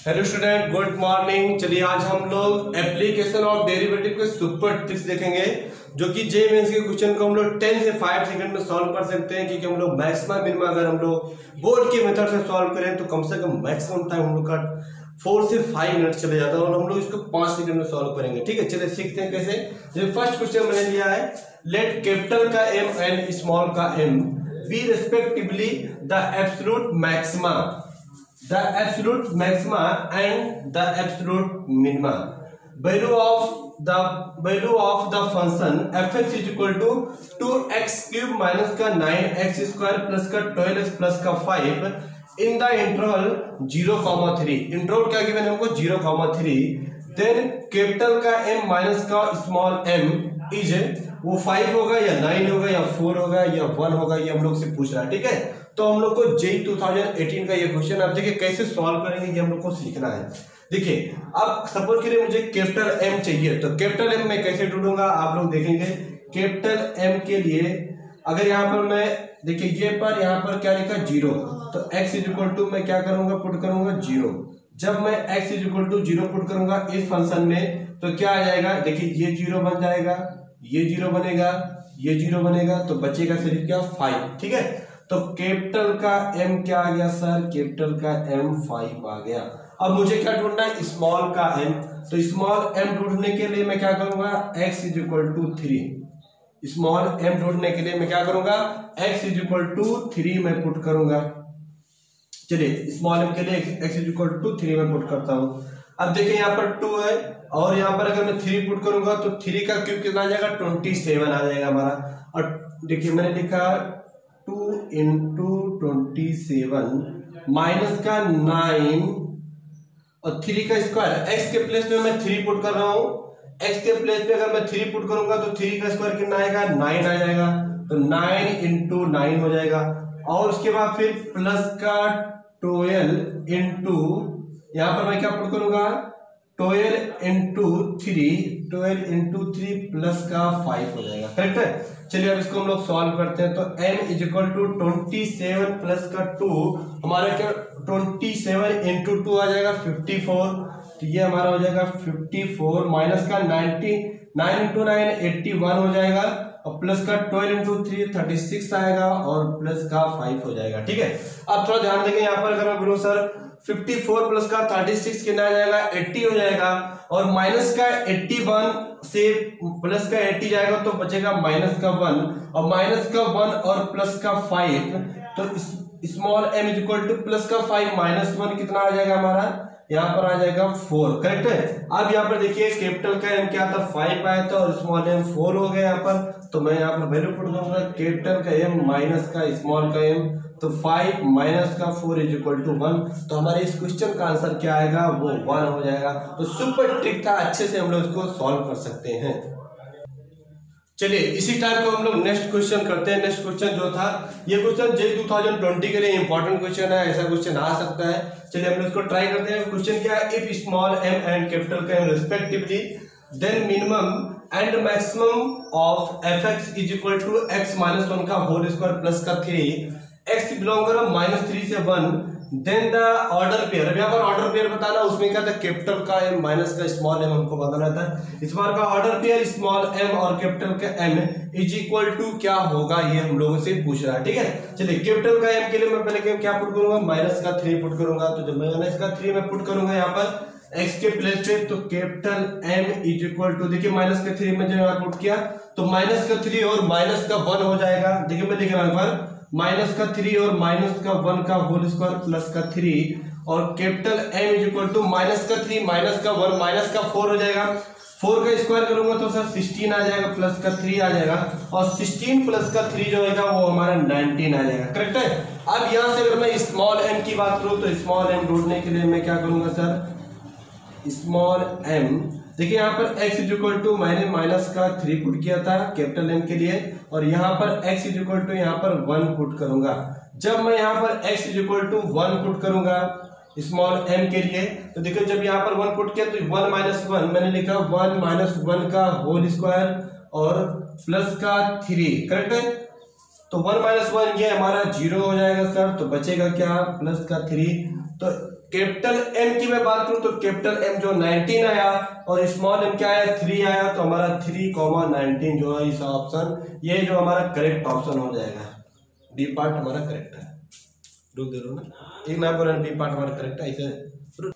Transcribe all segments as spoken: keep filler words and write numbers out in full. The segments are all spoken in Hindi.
Hello student, good morning. चलिए आज हम लोग एप्लीकेशन ऑफ डेरिवेटिव के सुपर ट्रिक्स देखेंगे, जो कि जे मेंस के क्वेश्चन को हम लोग टेन से फाइव सेकंड में सॉल्व कर सकते हैं। क्योंकि हम लोग मैक्सिमम मिनिमम अगर हम लोग बोर्ड के मेथड से सॉल्व करें तो कम से कम मैक्सिमम टाइम हम लोग का फोर से फाइव मिनट चले जाता है और हम लोग इसको पांच सेकंड में सॉल्व करेंगे। ठीक है, चलिए सीखते हैं कैसे। जो फर्स्ट क्वेश्चन मैंने लिया है, लेट कैपिटल का एम एंड स्मॉल का M be respectively the absolute maxima the absolute maxima and the absolute minima. Value of the value of the function fx is equal to two x cube minus का नाइन एक्स square plus का ट्वेल्व एक्स plus का five in the interval zero comma three. Interval क्या गिवन है हमको zero comma three. Then capital का m माइनस का स्मॉल m इज वो फाइव होगा या नाइन होगा या फोर होगा या वन होगा, ये हम लोग से पूछ रहा है। ठीक है, तो हम लोग को जेई टू थाउजेंड एटीन का ये क्वेश्चन आप देखिए कैसे सॉल्व करेंगे, ये हम लोग को सीखना है। देखिए अब सपोज करिए मुझे कैपिटल एम चाहिए, तो कैपिटल एम मैं कैसे ढूंढूंगा आप लोग देखेंगे। कैपिटल एम के लिए अगर यहाँ पर मैं देखिए ये पर यहाँ पर क्या लिखा जीरो, तो एक्स इज इक्वल टू मैं क्या करूंगा, पुट करूंगा जीरो। जब मैं x is equal to zero put करूंगा इस फंक्शन में तो क्या आ जाएगा, देखिए ये जीरो बन जाएगा, ये जीरो बनेगा, ये जीरो बनेगा, तो बचेगा सिर्फ क्या फाइव। ठीक है, तो कैपिटल का एम क्या आ गया सर, कैपिटल का एम फाइव आ गया। अब मुझे क्या ढूंढना है, स्मॉल का एम। तो स्मॉल एम ढूंढने के लिए मैं क्या करूंगा, x is equal to three. Small M ढूंढने के लिए मैं क्या करूंगा, x is equal to three मैं पुट करूंगा। चलिए स्मॉल एम के लिए x is equal to three मैं पुट करता हूं। अब देखिए यहाँ पर टू है और यहाँ पर अगर मैं थ्री पुट करूंगा तो थ्री का क्यूब कितना आ जाएगा, ट्वेंटी सेवन आ जाएगा हमारा। और देखिए मैंने लिखा two into twenty seven minus का नाइन और थ्री का स्क्वायर। एक्स के प्लेस में मैं थ्री पुट कर रहा हूं, एक्स के प्लेस पे अगर मैं थ्री पुट करूंगा तो थ्री का स्क्वायर कितना आएगा, नाइन आ जाएगा। तो नाइन इंटू नाइन हो जाएगा और उसके बाद फिर प्लस का ट्वेल्व इंटू यहां पर मैं क्या पुट करूंगा, twelve into three, twelve into three plus का फाइव हो जाएगा। करेक्ट है। चलिए अब इसको हम लोग सॉल्व करते हैं। तो m is equal to twenty seven plus का टू, हमारा क्या ट्वेंटी सेवन इंटू टू आ जाएगा फिफ्टी फोर। तो ये हमारा हो जाएगा फिफ्टी फोर माइनस का ninety, nine into nine eighty one हो जाएगा और प्लस का twelve into three thirty six आएगा और प्लस का फाइव हो जाएगा। ठीक है, अब थोड़ा ध्यान देंगे यहाँ पर अगर मैं बोलूं सर फिफ्टी फोर प्लस का थर्टी सिक्स कितना आ जाएगा, अस्सी हो जाएगा और माइनस का इक्यासी से प्लस का अस्सी जाएगा तो बचेगा माइनस का वन और माइनस का वन और प्लस का फाइव। तो small m is equal to plus का फाइव माइनस वन कितना आ जाएगा हमारा, यहाँ पर आ जाएगा फोर। करेक्ट है। अब यहाँ पर देखिए कैपिटल का m क्या था, फाइव आया था और स्मॉल m फोर हो गया यहाँ पर। तो मैं यहाँ पर वैल्यू पुट करूंगा कैपिटल का m माइनस का स्मॉल का m, तो फाइव माइनस का four is equal to one. तो हमारे इस क्वेश्चन का आंसर क्या आएगा, वो वन हो जाएगा। तो सुपर ट्रिक था, अच्छे से हम लोग इसको सॉल्व कर सकते हैं। चलिए इसी टाइप को हम लोग नेक्स्ट क्वेश्चन करते हैं। नेक्स्ट क्वेश्चन जो था, ये question J two thousand twenty के लिए इंपॉर्टेंट क्वेश्चन है, ऐसा क्वेश्चन आ सकता है। चलिए हम लोग इसको ट्राई करते हैं। क्वेश्चन क्या है, if small M and capital का M respectively then minimum and maximum of F x is equal to x minus one का होल स्क्वायर प्लस का थ्री, एक्स बिलोंग करो माइनस थ्री से one, then the order pair. अब यहाँ पर ऑर्डर पेयर बताना, उसमें क्या था, कैपिटल का एम माइनस का स्मॉल एम हमको बताना था। इस बार का ऑर्डर पेयर स्मॉल एम और कैपिटल का एम इज इक्वल टू क्या होगा, ये हम लोगों से पूछ रहा है। ठीक है, चलिए कैपिटल का एम के लिए मैं पहले क्या पुट करूंगा, माइनस का थ्री पुट करूंगा। तो जब मैं माइनस का थ्री में पुट करूंगा यहाँ पर x के प्लेस पे, तो capital m is equal to, देखिए माइनस का थ्री में जब मैं पुट किया तो माइनस का थ्री और माइनस का वन हो जाएगा। देखिए मैं लिख रहा हूं माइनस का थ्री और माइनस का वन का होल स्क्वायर प्लस का थ्री और capital m is equal to minus का थ्री माइनस का वन माइनस का फोर हो जाएगा। फोर का स्क्वायर करूंगा तो सर सिक्सटीन आ जाएगा प्लस का थ्री आ जाएगा और सिक्सटीन प्लस का थ्री जो होगा वो हमारा नाइनटीन आ जाएगा। करेक्ट है। अब यहाँ से अगर मैं स्मॉल m की बात करूँ तो स्मॉल m ढूंढने के लिए मैं क्या करूंगा सर, स्मॉल m, देखिए यहाँ पर x इज इक्वल टू मैंने माइनस का थ्री पुट किया था कैपिटल m के लिए और यहाँ पर x इज इक्वल टू यहाँ पर वन पुट करूंगा। जब मैं यहाँ पर x is equal to one put करूंगा स्मॉल m के लिए, तो देखिए जब यहाँ पर वन पुट किया तो वन माइनस वन मैंने लिखा वन माइनस वन का होल स्क्वायर और प्लस का थ्री। करेक्ट है। तो वन माइनस वन ये हमारा जीरो हो जाएगा सर, तो बचेगा क्या, प्लस का थ्री। तो कैपिटल एम की मैं बात करूं तो कैपिटल एम जो नाइनटीन आया और स्मॉल एम क्या आया थ्री आया, तो हमारा थ्री कॉमा नाइनटीन जो है इस ऑप्शन, ये जो हमारा करेक्ट ऑप्शन हो जाएगा। डी पार्ट हमारा करेक्ट है। रुक दे लो ना, एक ना बोला डी पार्ट हमारा करेक्ट है ऐसे।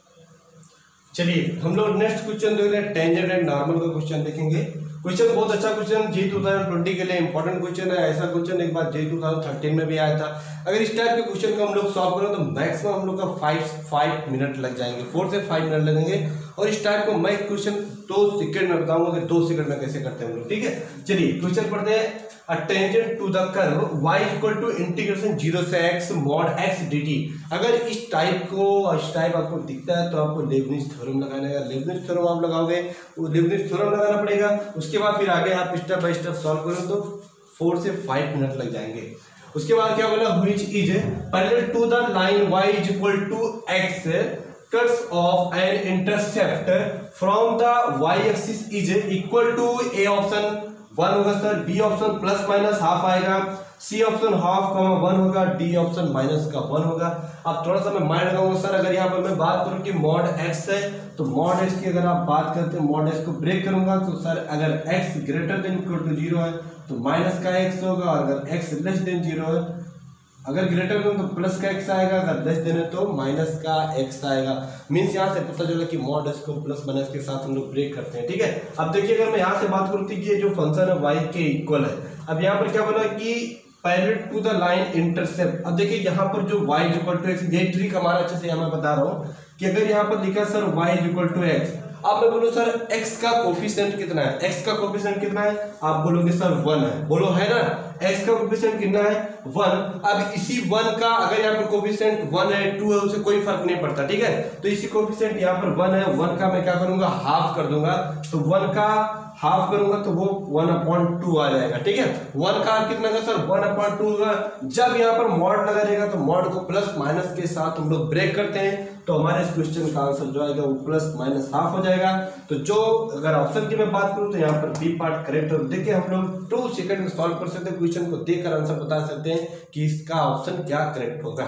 चलिए हम लोग नेक्स्ट क्वेश्चन देख रहे हैं, टेंजेंट एंड नॉर्मल का क्वेश्चन देखेंगे। क्वेश्चन बहुत अच्छा question, JEE two thousand twenty के लिए इंपॉर्टेंट क्वेश्चन है। ऐसा क्वेश्चन एक बार जी टू थाउजेंड थर्टीन में भी आया था। अगर इस टाइप के क्वेश्चन को हम लोग सॉल्व करें तो मैक्सिमम हम लोग का फाइव फाइव मिनट लग जाएंगे, फोर से फाइव मिनट लगेंगे। और इस टाइप को मैं क्वेश्चन दो सेकंड में बताऊंगा कि दो सेकंड में कैसे करते हैं हम लोग, ठीक है। चलिए क्वेश्चन पढ़ते हैं। A tangent to the curve y equal to integration zero से x mod x dt। अगर इस टाइप को इस टाइप आपको दिखता है तो आपको लेबनिज थ्योरम लगाने का, लेबनिज थ्योरम आप लगाओगे, वो लेबनिज थ्योरम लगाना पड़ेगा। उसके बाद फिर आगे आप स्टेप बाय स्टेप सॉल्व करें तो फोर से फाइव मिनट लग जाएंगे। उसके बाद क्या बोला, which is parallel to the line y is equal to x cuts off an intercept from the y axis is equal to a option one होगा sir, B option plus minus half आएगा, C option half comma one होगा, डी ऑप्शन माइनस का वन होगा। अब थोड़ा सा मैं माइंड लगाऊंगा सर, अगर यहाँ पर मैं बात करूँ कि मॉड एक्स है तो मॉड एक्स की अगर आप बात करते हैं मॉड एक्स को ब्रेक करूंगा तो सर अगर x greater than equal to zero है तो माइनस का एक्स होगा, और अगर एक्स लेस देन जीरो है, अगर ग्रेटर देन तो प्लस का एक्स आएगा, अगर लेस देन है तो माइनस का एक्स आएगा। मीन्स यहाँ से पता चला कि मॉड एक्स को प्लस माइनस के साथ हम लोग ब्रेक करते हैं, ठीक है। अब देखिए अगर मैं यहाँ से बात करूँ कि ये जो फंक्शन है y के इक्वल है। अब यहाँ पर क्या बोला कि parallel to the line intercept. अब देखिए यहाँ पर जो y इक्वल टू एक्स, ये ट्रिक हमारा अच्छे से मैं बता रहा हूँ कि अगर यहाँ पर लिखा sir y equal to x, अब मैं बोलूँ सर x का कोफिशिएंट कितना है, x का कोफिशिएंट कितना है, आप बोलोगे सर वन है, बोलो है ना, x का कोफिशिएंट कितना है वन। अब इसी वन का अगर यहाँ पर कोफिशिएंट वन है टू है उसे कोई फर्क नहीं पड़ता, ठीक है। तो इसी कोफिशिएंट यहाँ पर वन है, वन का मैं क्या करूंगा हाफ कर दूंगा, तो वन का हाफ करूंगा तो वो वन अपॉन टू आ जाएगा, ठीक है। वन का कितना का सर वन अपॉन टू होगा। जब यहाँ पर मॉड लगा रहेगा तो मॉड को प्लस माइनस के साथ हम लोग ब्रेक करते हैं, तो हमारे इस क्वेश्चन का आंसर जो आएगा वो प्लस माइनस हाफ हो जाएगा। तो जो अगर ऑप्शन की मैं बात करूं तो यहाँ पर बी पार्ट करेक्ट है। देखिए हम लोग टू सेकंड में सॉल्व कर सकते हैं, क्वेश्चन को देखकर आंसर बता सकते हैं कि इसका ऑप्शन क्या करेक्ट होगा।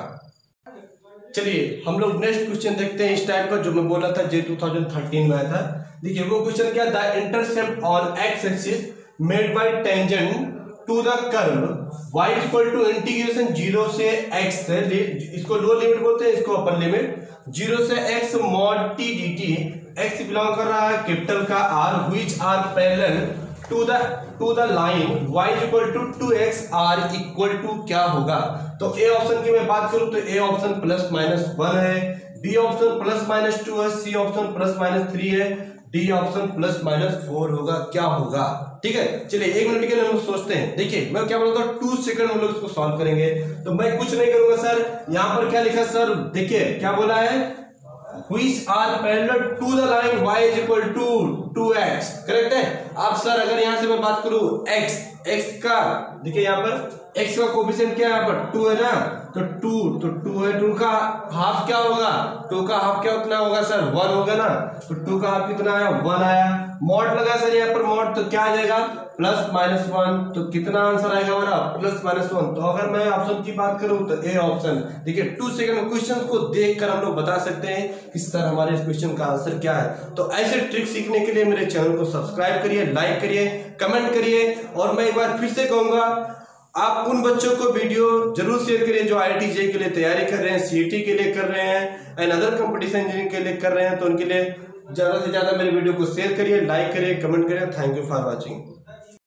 चलिए हम लोग नेक्स्ट क्वेश्चन देखते हैं इस टाइप का, जो मैं बोला था जे टू थाउजेंड थर्टीन में आया था। देखिए वो क्वेश्चन क्या, the intercept on x axis made by tangent to the curve y equal to integration zero से x, इसको लोअर लिमिट बोलते हैं, इसको अपर लिमिट, जीरो से x mod t dt, x belong कर रहा है कैपिटल का r, which are parallel to the to the line y equal to two x are equal to क्या होगा। तो ए ऑप्शन की मैं बात करूं तो A option plus minus one है, B option plus minus two है, C option plus minus three है, D option plus minus four होगा, क्या होगा, ठीक है। चलिए एक मिनट के लिए हम सोचते हैं। देखिए मैं क्या बोलता हूँ टू सेकंड हम लोग इसको सॉल्व करेंगे, तो मैं कुछ नहीं करूंगा सर। यहाँ पर क्या लिखा सर, देखिए क्या बोला है, which are parallel to the line y is equal to two x, correct है। अब सर अगर यहाँ से मैं बात करूं x, x का देखिए यहाँ पर x का कोफिशिएंट क्या है, यहाँ पर टू है ना, तो टू तो टू है, टू का हाफ क्या होगा, टू का हाफ क्या उतना होगा सर वन होगा ना, तो टू का हाफ कितना आया वन आया। मॉड लगा सर यहाँ पर मॉड, तो क्या आ जाएगा प्लस माइनस वन, तो कितना आंसर आएगा हमारा प्लस माइनस वन। तो अगर मैं ऑप्शन की बात करूं तो ए ऑप्शन। देखिए टू सेकंड क्वेश्चन को देखकर हम लोग बता सकते हैं कि सर हमारे इस क्वेश्चन का आंसर क्या है। तो ऐसे ट्रिक सीखने के लिए मेरे चैनल को सब्सक्राइब करिए, लाइक करिए, कमेंट करिए, और मैं एक बार फिर से कहूंगा आप उन बच्चों को वीडियो जरूर शेयर करिए जो आई आई टी जे के लिए तैयारी कर रहे हैं, सी ई टी के लिए कर रहे हैं, एंड अदर कंपटीशन इंजीनियरिंग के लिए कर रहे हैं। तो उनके लिए ज्यादा से ज्यादा मेरे वीडियो को शेयर करिए, लाइक करिए, कमेंट करिए। Thank you for watching.